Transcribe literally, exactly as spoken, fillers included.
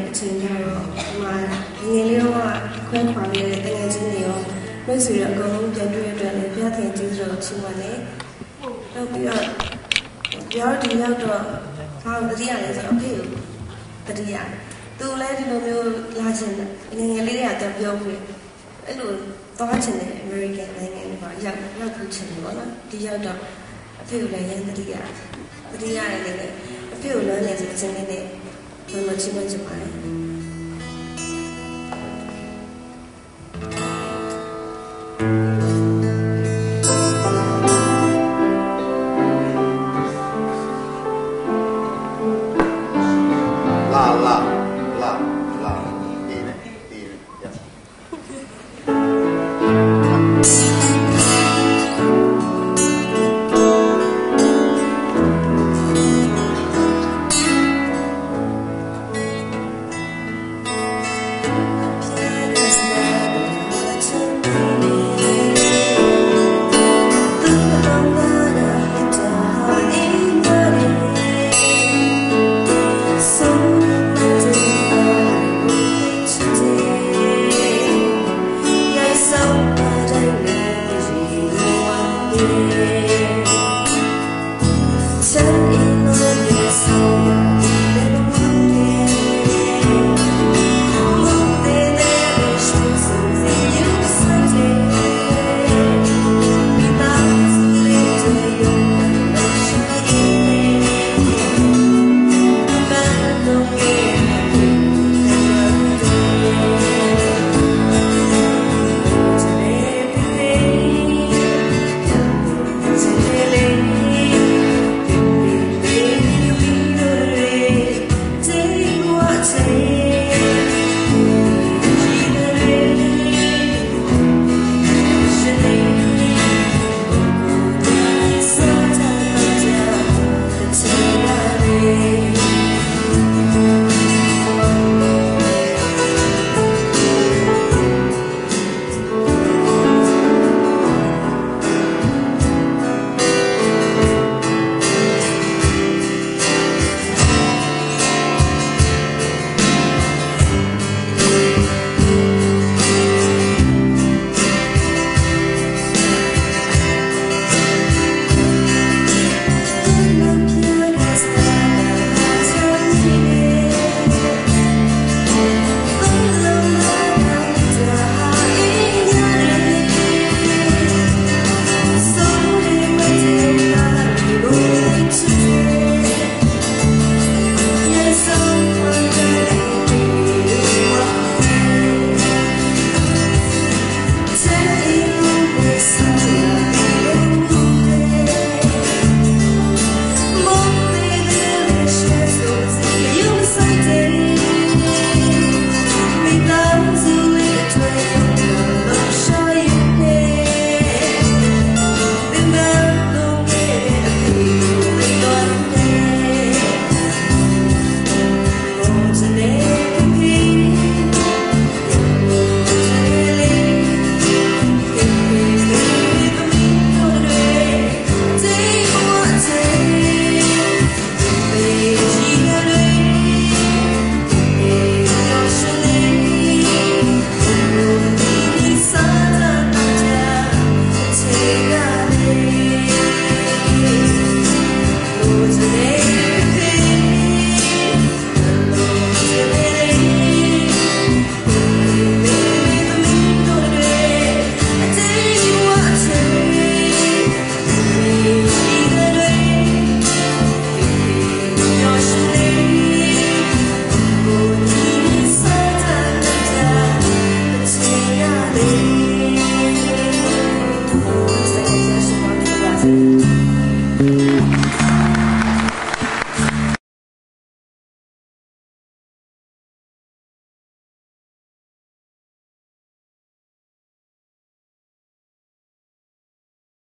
တဲ့အချိန်ကျတော့ဒီမှာငယ်လေးတော့ခွဲခွာလေးတဲ့တကယ်ချင်းတွေရောနှွေးဆွေရအကုန်လုံးပြန်တွေ့အတွက်လည်းပြသင်ကြည့်ဆိုတော့ချင်ပါတယ်နောက်ပြီးတော့ပြောဒီရောက်တော့ဘာလို့တတိယလဲဆိုတော့အဖေကိုတတိယသူလည်းဒီလိုမျိုးလာချင်တယ်ငယ်ငယ်လေးတွေကတပြောပြီးအဲ့လိုသွားချင်တယ် American နိုင်ငံတွေမှာရောက်ရောက်ခုချင်တယ်ပေါ့နော်ဒီရောက်တော့အဖေကိုလည်းရန်တတိယတတိယရဲ့လည်းအဖေကိုလည်းလည်းဆိုချင်နေတဲ့ဘယ်လိုချင်မှချင်ပါလဲ La